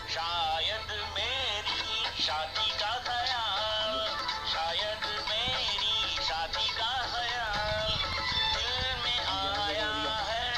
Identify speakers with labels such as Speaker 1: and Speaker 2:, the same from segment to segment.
Speaker 1: शायद मेरी शादी का ख्याल, शायद मेरी शादी का ख्याल दिल में आया है,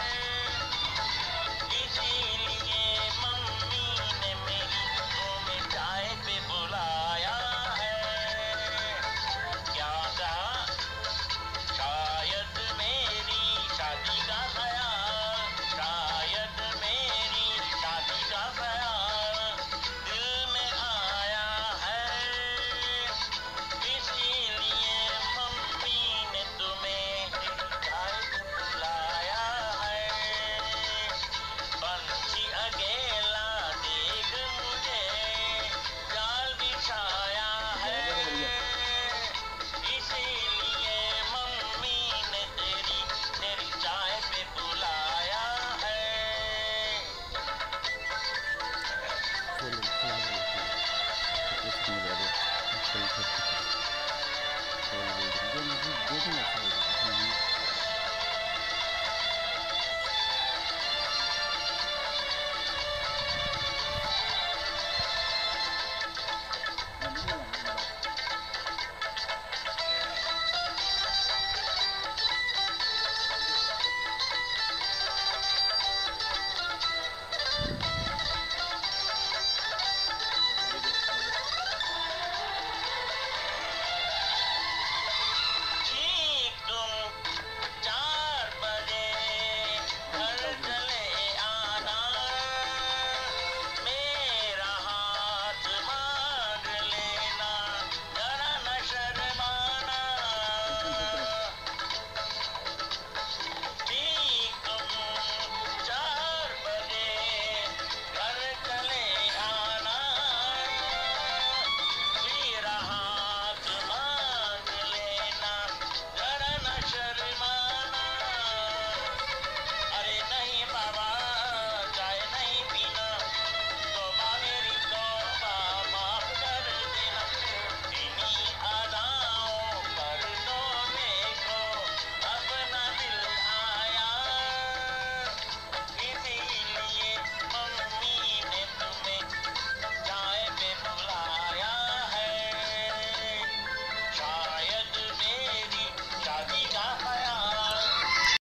Speaker 1: इसीलिए मम्मी ने मेरी तुम्हें चाय पे बुलाया है। क्या कहा? शायद मेरी शादी का ख्याल, शायद मेरी शादी का ख्याल दिल में आया है, इसीलिए मम्मी ने तुम्हें चाय पे बुलाया है। पंछी अकेला देख मुझे जाल बिछाया है, इसीलिए मम्मी ने तेरी तेरी चाय पे बुलाया है।
Speaker 2: Çok eski bir adı. Aşağı yukarı 8 yıl oldu. Ben bu dedim ya sana